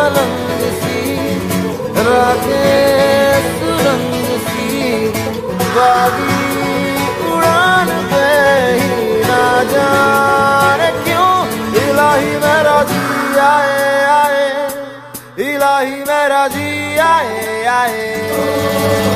मलंग सी, रातें सुरंग सी, बागी उड़ान पे ही ना जाने क्यों इलाही मेरा जी आए आए, इलाही मेरा जी आए आए।